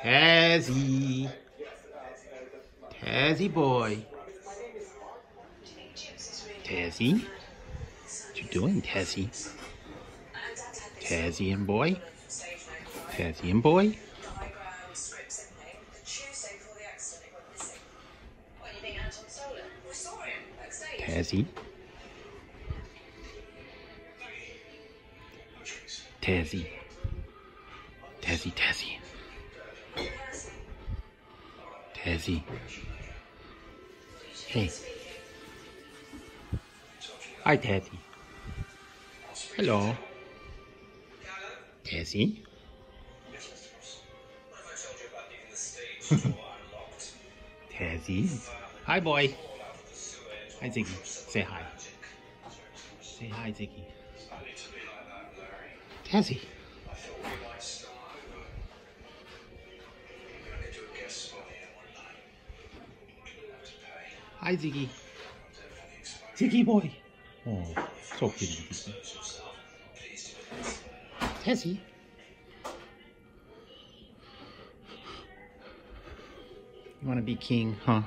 Tazzy. Tazzy boy. Tazzy. What you doing, Tazzy? Tazzy and boy. Tazzy and boy. Tazzy. Tazzy. Tazzy, Tazzy. Tazzy. Hey. Hi, Tazzy. Hello. Tazzy. Tazzy. Hi, boy. Hi, Ziggy. Say hi. Say hi, Ziggy. Tazzy. Hi, Ziggy. Ziggy boy. Oh, so pretty. Tazzy. You want to be king, huh?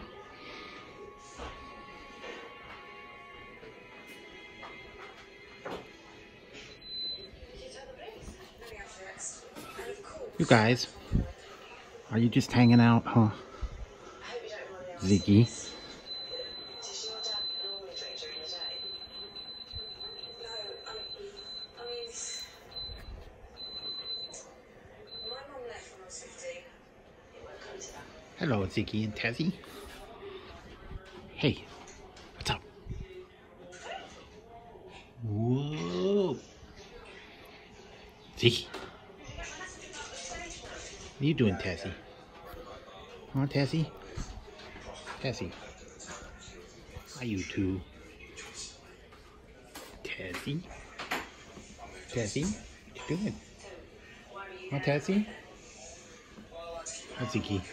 You guys, are you just hanging out, huh? Ziggy. Hello, Ziggy and Tazzy. Hey, what's up? Whoa. Ziggy. What are you doing, Tazzy? Huh, Tazzy? Tazzy. Hi, you two. Tazzy? Tazzy? What you doing? Huh, Tazzy? Hi, Ziggy.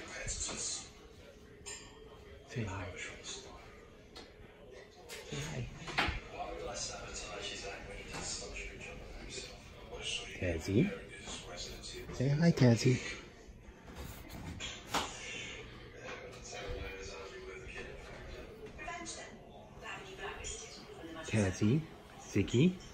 Say hi. Say hi. Tazzy. Say hi, Tazzy. Tazzy. Ziggy.